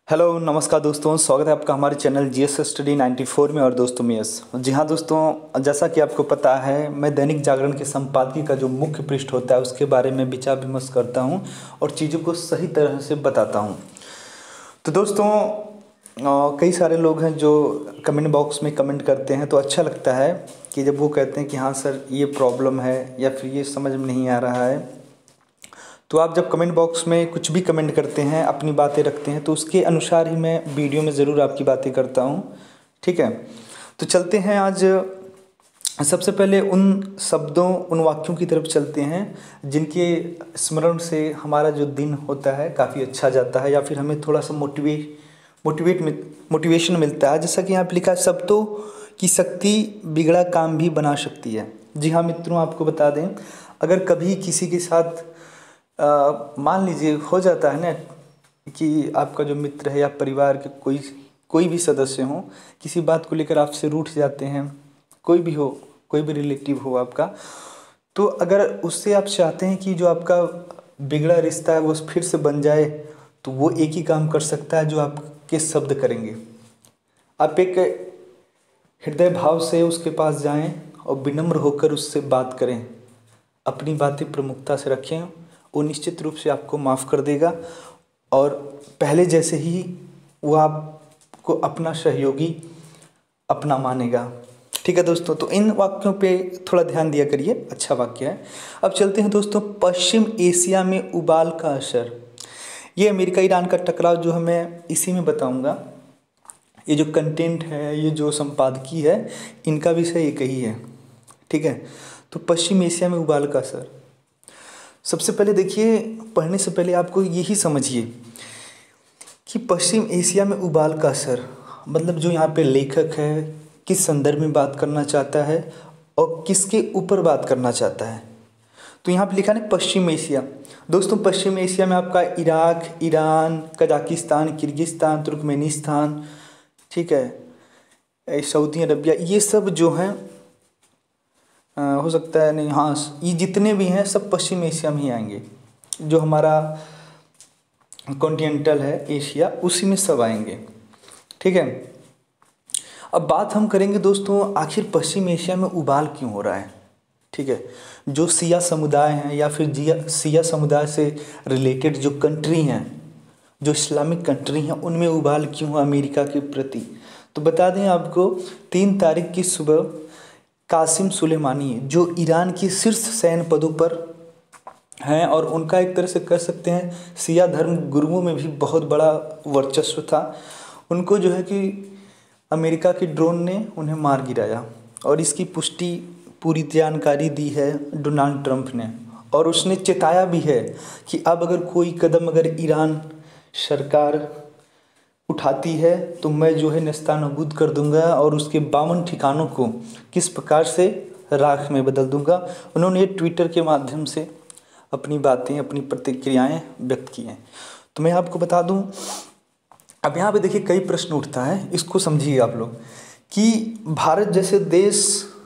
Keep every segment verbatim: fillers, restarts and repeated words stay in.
Hello नमस्कार दोस्तों, स्वागत है आपका हमारे channel G S study ninety four में। और दोस्तों मैं यस जी हाँ दोस्तों, जैसा कि आपको पता है मैं दैनिक जागरण के संपादकीय का जो मुख्य पृष्ठ होता है उसके बारे में विचार विमर्श करता हूँ और चीज़ों को सही तरह से बताता हूँ। तो दोस्तों अ, कई सारे लोग हैं जो कमेंट बॉक्स में कमेंट करते हैं, तो अच्छा लगता है कि जब वो कहते हैं कि हाँ सर ये प्रॉब्लम है या फिर ये समझ में नहीं आ रहा है। तो आप जब कमेंट बॉक्स में कुछ भी कमेंट करते हैं, अपनी बातें रखते हैं, तो उसके अनुसार ही मैं वीडियो में ज़रूर आपकी बातें करता हूँ। ठीक है, तो चलते हैं आज सबसे पहले उन शब्दों उन वाक्यों की तरफ चलते हैं जिनके स्मरण से हमारा जो दिन होता है काफ़ी अच्छा जाता है या फिर हमें थोड़ा सा मोटिवेट मोटिवेट मोटिवेशन मिलता है। जैसा कि यहाँ पे लिखा है, शब्दों की शक्ति बिगड़ा काम भी बना सकती है। जी हाँ मित्रों, आपको बता दें, अगर कभी किसी के साथ मान लीजिए हो जाता है ना कि आपका जो मित्र है या परिवार के कोई कोई भी सदस्य हो, किसी बात को लेकर आपसे रूठ जाते हैं, कोई भी हो, कोई भी रिलेटिव हो आपका, तो अगर उससे आप चाहते हैं कि जो आपका बिगड़ा रिश्ता है वो फिर से बन जाए, तो वो एक ही काम कर सकता है जो आपके शब्द करेंगे। आप एक हृदय भाव से उसके पास जाएं और विनम्र होकर उससे बात करें, अपनी बातें प्रमुखता से रखें, वो निश्चित रूप से आपको माफ़ कर देगा और पहले जैसे ही वो आपको अपना सहयोगी अपना मानेगा। ठीक है दोस्तों, तो इन वाक्यों पे थोड़ा ध्यान दिया करिए, अच्छा वाक्य है। अब चलते हैं दोस्तों, पश्चिम एशिया में उबाल का असर। ये अमेरिका ईरान का टकराव जो है मैं इसी में बताऊंगा। ये जो कंटेंट है, ये जो संपादकीय है, इनका विषय एक ही है। ठीक है, तो पश्चिम एशिया में उबाल का असर। सबसे पहले देखिए, पढ़ने से पहले आपको यही समझिए कि पश्चिम एशिया में उबाल का असर मतलब जो यहाँ पे लेखक है किस संदर्भ में बात करना चाहता है और किसके ऊपर बात करना चाहता है। तो यहाँ पे लिखा है पश्चिम एशिया। दोस्तों पश्चिम एशिया में आपका Iraq, Iran, Kazakhstan, Kyrgyzstan, Turkmenistan, ठीक है, सऊदी अरबिया, ये सब जो हैं हो सकता है नहीं, हाँ ये जितने भी हैं सब पश्चिम एशिया में ही आएंगे। जो हमारा कॉन्टिनेंटल है एशिया, उसी में सब आएंगे। ठीक है, अब बात हम करेंगे दोस्तों, आखिर पश्चिम एशिया में उबाल क्यों हो रहा है। ठीक है, जो सिया समुदाय हैं या फिर जिया सिया समुदाय से रिलेटेड जो कंट्री हैं, जो इस्लामिक कंट्री हैं, उनमें उबाल क्यों है अमेरिका के प्रति। तो बता दें आपको, तीन तारीख की सुबह कासिम सुलेमानी जो ईरान की शीर्ष सैन्य पदों पर हैं और उनका एक तरह से कह सकते हैं सिया धर्म गुरुओं में भी बहुत बड़ा वर्चस्व था, उनको जो है कि अमेरिका के ड्रोन ने उन्हें मार गिराया। और इसकी पुष्टि पूरी जानकारी दी है डोनाल्ड ट्रंप ने, और उसने चेताया भी है कि अब अगर कोई कदम अगर ईरान सरकार उठाती है तो मैं जो है नेस्तानाबूद कर दूंगा और उसके बावन ठिकानों को किस प्रकार से राख में बदल दूंगा। उन्होंने ये ट्विटर के माध्यम से अपनी बातें, अपनी प्रतिक्रियाएं व्यक्त की हैं। तो मैं आपको बता दूं, अब यहाँ पे देखिए कई प्रश्न उठता है, इसको समझिए आप लोग कि भारत जैसे देश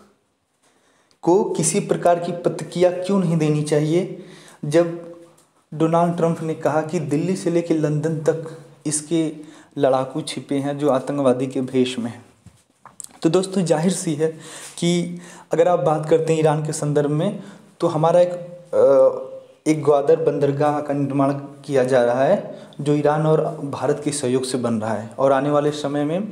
को किसी प्रकार की प्रतिक्रिया क्यों नहीं देनी चाहिए जब डोनाल्ड ट्रंप ने कहा कि दिल्ली से लेकर लंदन तक इसके लड़ाकू छिपे हैं जो आतंकवादी के भेष में हैं। तो दोस्तों जाहिर सी है कि अगर आप बात करते हैं ईरान के संदर्भ में, तो हमारा एक एक ग्वादर बंदरगाह का निर्माण किया जा रहा है जो ईरान और भारत के सहयोग से बन रहा है, और आने वाले समय में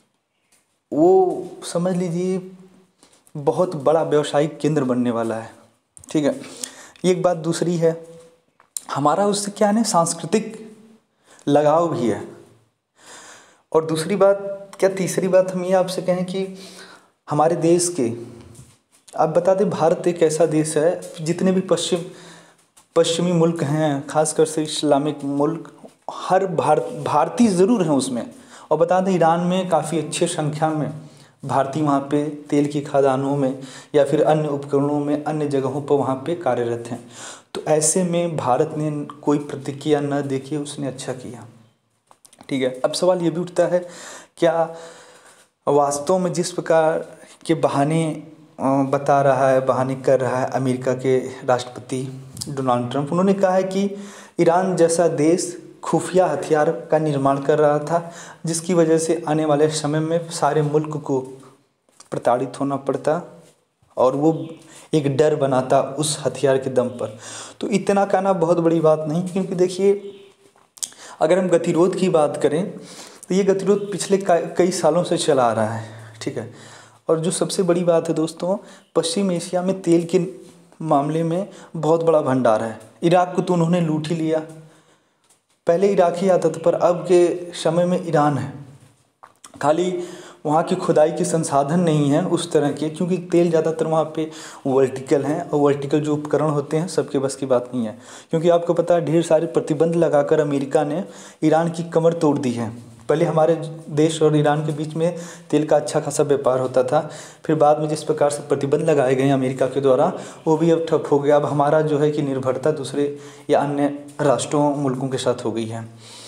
वो समझ लीजिए बहुत बड़ा व्यावसायिक केंद्र बनने वाला है। ठीक है, एक बात दूसरी है, हमारा उससे क्या है, सांस्कृतिक लगाव भी है। और दूसरी बात क्या, तीसरी बात हम ये आपसे कहें कि हमारे देश के, आप बता दें भारत एक ऐसा देश है जितने भी पश्चिम पश्चिमी मुल्क हैं, खासकर से इस्लामिक मुल्क, हर भारत भारतीय ज़रूर हैं उसमें। और बता दें ईरान में काफ़ी अच्छे संख्या में भारतीय वहाँ पे तेल की खदानों में या फिर अन्य उपकरणों में, अन्य जगहों पर वहाँ पे कार्यरत हैं। तो ऐसे में भारत ने कोई प्रतिक्रिया न देखी, उसने अच्छा किया। ठीक है, अब सवाल ये भी उठता है, क्या वास्तव में जिस प्रकार के बहाने बता रहा है, बहाने कर रहा है अमेरिका के राष्ट्रपति डोनाल्ड ट्रंप, उन्होंने कहा है कि ईरान जैसा देश खुफिया हथियार का निर्माण कर रहा था, जिसकी वजह से आने वाले समय में सारे मुल्क को प्रताड़ित होना पड़ता और वो एक डर बनाता उस हथियार के दम पर। तो इतना कहना बहुत बड़ी बात नहीं, क्योंकि देखिए अगर हम गतिरोध की बात करें तो ये गतिरोध पिछले कई सालों से चला आ रहा है, ठीक है। और जो सबसे बड़ी बात है दोस्तों, पश्चिम एशिया में तेल के मामले में बहुत बड़ा भंडार है। इराक को तो उन्होंने लूट ही लिया, पहले इराक ही आता था, पर अब के समय में ईरान है। खाली वहाँ की खुदाई के संसाधन नहीं है उस तरह के, क्योंकि तेल ज़्यादातर वहाँ पे वर्टिकल हैं और वर्टिकल जो उपकरण होते हैं सबके बस की बात नहीं है। क्योंकि आपको पता है ढेर सारे प्रतिबंध लगाकर अमेरिका ने ईरान की कमर तोड़ दी है। पहले हमारे देश और ईरान के बीच में तेल का अच्छा खासा व्यापार होता था, फिर बाद में जिस प्रकार से प्रतिबंध लगाए गए अमेरिका के द्वारा वो भी अब ठप हो गया। अब हमारा जो है कि निर्भरता दूसरे या अन्य राष्ट्रों मुल्कों के साथ हो गई है।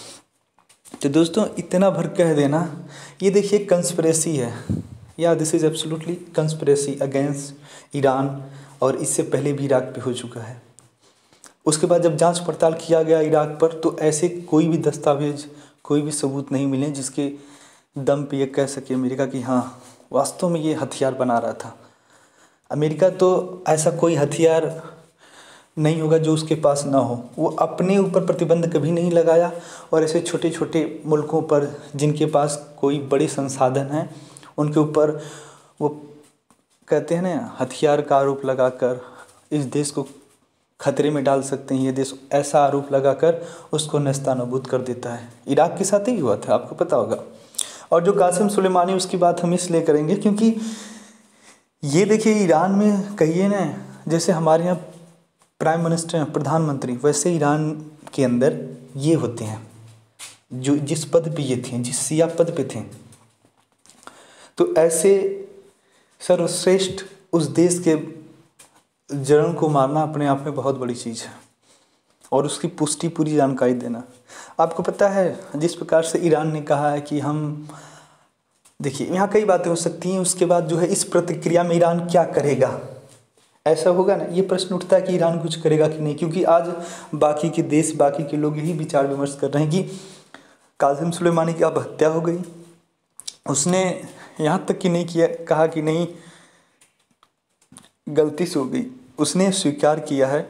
तो दोस्तों इतना भर कह देना, ये देखिए कंस्पिरेसी है, या this is absolutely conspiracy against Iran, और इससे पहले भी इराक पे हो चुका है। उसके बाद जब जांच पड़ताल किया गया इराक पर, तो ऐसे कोई भी दस्तावेज, कोई भी सबूत नहीं मिले जिसके दम पे ये कह सके अमेरिका कि हाँ वास्तव में ये हथियार बना रहा था। अमेरिका तो ऐसा कोई हथियार नहीं होगा जो उसके पास ना हो। वो अपने ऊपर प्रतिबंध कभी नहीं लगाया, और ऐसे छोटे छोटे मुल्कों पर जिनके पास कोई बड़े संसाधन हैं उनके ऊपर वो कहते हैं ना हथियार का आरोप लगाकर इस देश को खतरे में डाल सकते हैं, ये देश ऐसा आरोप लगाकर उसको नेस्तानाबूद कर देता है। इराक के साथ ही हुआ था, आपको पता होगा। और जो कासिम सुलेमानी, उसकी बात हम इसलिए करेंगे क्योंकि ये देखिए ईरान में कहिए ना, जैसे हमारे यहाँ प्राइम मिनिस्टर हैं, प्रधानमंत्री, वैसे ईरान के अंदर ये होते हैं जो जिस पद पे ये थे, जिस सिया पद पे थे। तो ऐसे सर्वश्रेष्ठ उस देश के जड़ों को मारना अपने आप में बहुत बड़ी चीज़ है, और उसकी पुष्टि पूरी जानकारी देना। आपको पता है जिस प्रकार से ईरान ने कहा है कि हम, देखिए यहाँ कई बातें हो सकती हैं, उसके बाद जो है इस प्रतिक्रिया में ईरान क्या करेगा, ऐसा होगा ना, ये प्रश्न उठता है कि ईरान कुछ करेगा कि नहीं। क्योंकि आज बाकी के देश, बाकी के लोग यही विचार विमर्श कर रहे हैं कि कासिम सुलेमानी की अब हत्या हो गई, उसने यहाँ तक कि नहीं किया, कहा कि नहीं गलती से हो गई, उसने स्वीकार किया है।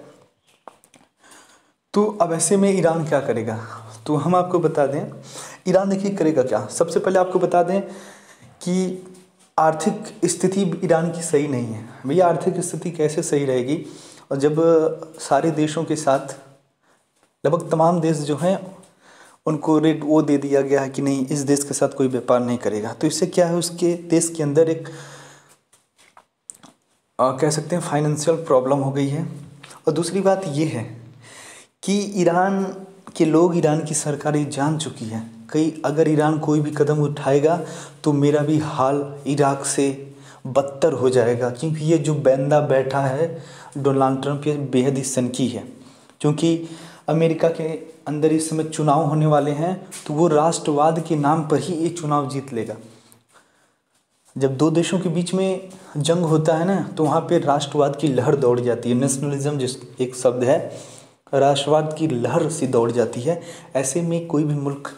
तो अब ऐसे में ईरान क्या करेगा, तो हम आपको बता दें ईरान देखिए करेगा क्या। सबसे पहले आपको बता दें कि आर्थिक स्थिति ईरान की सही नहीं है। भैया आर्थिक स्थिति कैसे सही रहेगी, और जब सारे देशों के साथ लगभग तमाम देश जो हैं उनको रेट वो दे दिया गया है कि नहीं इस देश के साथ कोई व्यापार नहीं करेगा। तो इससे क्या है, उसके देश के अंदर एक आ, कह सकते हैं फाइनेंशियल प्रॉब्लम हो गई है। और दूसरी बात ये है कि ईरान के लोग, ईरान की सरकार ये जान चुकी है कि अगर ईरान कोई भी कदम उठाएगा तो मेरा भी हाल इराक से बदतर हो जाएगा। क्योंकि ये जो बैंदा बैठा है डोनाल्ड ट्रंप, ये बेहद ही सनकी है। क्योंकि अमेरिका के अंदर इस समय चुनाव होने वाले हैं, तो वो राष्ट्रवाद के नाम पर ही ये चुनाव जीत लेगा। जब दो देशों के बीच में जंग होता है ना, तो वहाँ पे राष्ट्रवाद की लहर दौड़ जाती है। नेशनलिज्म जिस एक शब्द है, राष्ट्रवाद की लहर सी दौड़ जाती है। ऐसे में कोई भी मुल्क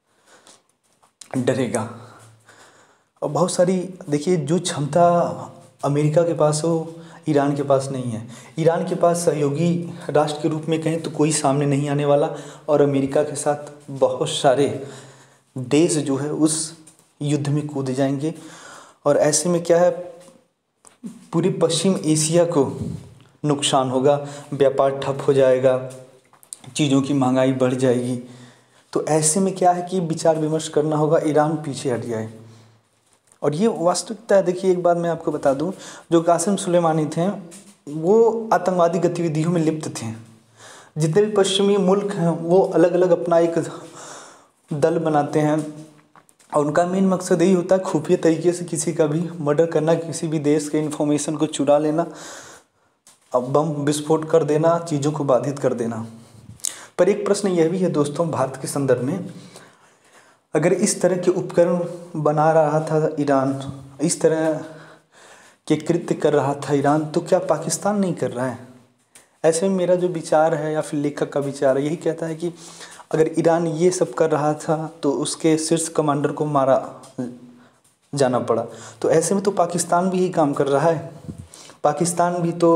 डरेगा। और बहुत सारी देखिए जो क्षमता अमेरिका के पास हो, ईरान के पास नहीं है। ईरान के पास सहयोगी राष्ट्र के रूप में कहें तो कोई सामने नहीं आने वाला, और अमेरिका के साथ बहुत सारे देश जो है उस युद्ध में कूद जाएंगे। और ऐसे में क्या है, पूरे पश्चिम एशिया को नुकसान होगा, व्यापार ठप हो जाएगा, चीज़ों की महंगाई बढ़ जाएगी। तो ऐसे में क्या है कि विचार विमर्श करना होगा, ईरान पीछे हट जाए। और ये वास्तविकता है। देखिए एक बात मैं आपको बता दूं, जो कासिम सुलेमानी थे वो आतंकवादी गतिविधियों में लिप्त थे। जितने भी पश्चिमी मुल्क हैं वो अलग अलग अपना एक दल बनाते हैं, और उनका मेन मकसद यही होता है खुफिया तरीके से किसी का भी मर्डर करना, किसी भी देश के इन्फॉर्मेशन को चुरा लेना, बम विस्फोट कर देना, चीज़ों को बाधित कर देना। पर एक प्रश्न यह भी है दोस्तों, भारत के संदर्भ में, अगर इस तरह के उपकरण बना रहा था ईरान, इस तरह के कृत्य कर रहा था ईरान, तो क्या पाकिस्तान नहीं कर रहा है? ऐसे में मेरा जो विचार है या फिर लेखक का विचार है यही कहता है कि अगर ईरान ये सब कर रहा था तो उसके शीर्ष कमांडर को मारा जाना पड़ा। तो ऐसे में तो पाकिस्तान भी यही काम कर रहा है। पाकिस्तान भी तो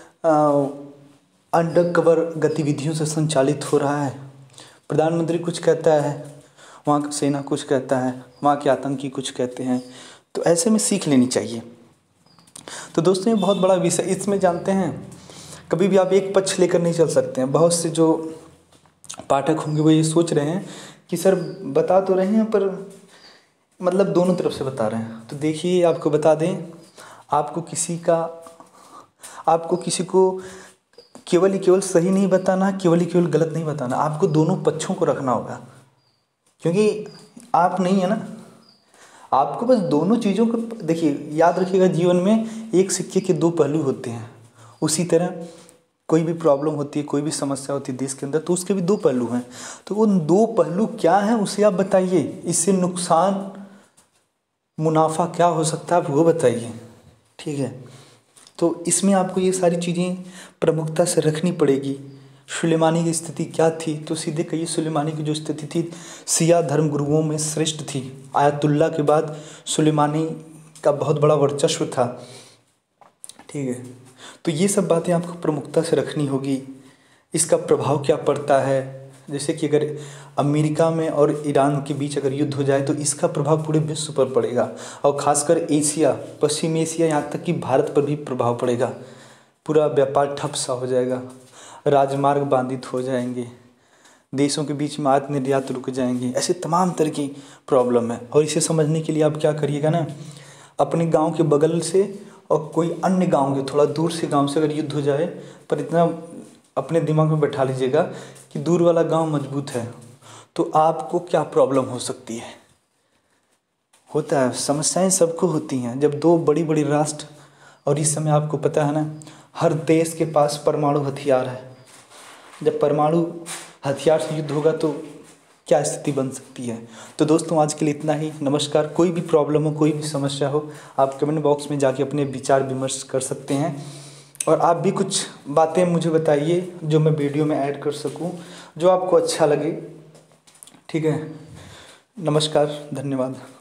अंडर कवर गतिविधियों से संचालित हो रहा है। प्रधानमंत्री कुछ कहता है, वहाँ का सेना कुछ कहता है, वहाँ के आतंकी कुछ कहते हैं। तो ऐसे में सीख लेनी चाहिए। तो दोस्तों ये बहुत बड़ा विषय, इसमें जानते हैं कभी भी आप एक पक्ष लेकर नहीं चल सकते हैं। बहुत से जो पाठक होंगे वो ये सोच रहे हैं कि सर बता तो रहे हैं पर मतलब दोनों तरफ से बता रहे हैं। तो देखिए आपको बता दें, आपको किसी का आपको किसी को केवल ही केवल सही नहीं बताना, केवल ही केवल गलत नहीं बताना, आपको दोनों पक्षों को रखना होगा। क्योंकि आप नहीं है ना, आपको बस दोनों चीज़ों को देखिए, याद रखिएगा जीवन में एक सिक्के के दो पहलू होते हैं। उसी तरह कोई भी प्रॉब्लम होती है, कोई भी समस्या होती है देश के अंदर, तो उसके भी दो पहलू हैं। तो उन दो पहलू क्या हैं उसे आप बताइए, इससे नुकसान मुनाफा क्या हो सकता है आप वो बताइए, ठीक है। तो इसमें आपको ये सारी चीज़ें प्रमुखता से रखनी पड़ेगी। सुलेमानी की स्थिति क्या थी, तो सीधे कहिए सुलेमानी की जो स्थिति थी शिया धर्म गुरुओं में श्रेष्ठ थी। आयतुल्ला के बाद सुलेमानी का बहुत बड़ा वर्चस्व था, ठीक है। तो ये सब बातें आपको प्रमुखता से रखनी होगी। इसका प्रभाव क्या पड़ता है, जैसे कि अगर अमेरिका में और ईरान के बीच अगर युद्ध हो जाए तो इसका प्रभाव पूरे विश्व पर पड़ेगा, और ख़ासकर एशिया, पश्चिम एशिया, यहाँ तक कि भारत पर भी प्रभाव पड़ेगा। पूरा व्यापार ठप सा हो जाएगा, राजमार्ग बाधित हो जाएंगे, देशों के बीच में आयात निर्यात रुक जाएंगे, ऐसे तमाम तरह की प्रॉब्लम है। और इसे समझने के लिए आप क्या करिएगा ना, अपने गांव के बगल से और कोई अन्य गांव के थोड़ा दूर से गांव से अगर युद्ध हो जाए, पर इतना अपने दिमाग में बैठा लीजिएगा कि दूर वाला गांव मजबूत है तो आपको क्या प्रॉब्लम हो सकती है। होता है, समस्याएं सबको होती हैं जब दो बड़ी बड़ी राष्ट्र, और इस समय आपको पता है ना हर देश के पास परमाणु हथियार है। जब परमाणु हथियार से युद्ध होगा तो क्या स्थिति बन सकती है। तो दोस्तों आज के लिए इतना ही। नमस्कार। कोई भी प्रॉब्लम हो, कोई भी समस्या हो, आप कमेंट बॉक्स में जाके अपने विचार विमर्श कर सकते हैं, और आप भी कुछ बातें मुझे बताइए जो मैं वीडियो में ऐड कर सकूं, जो आपको अच्छा लगे, ठीक है। नमस्कार, धन्यवाद।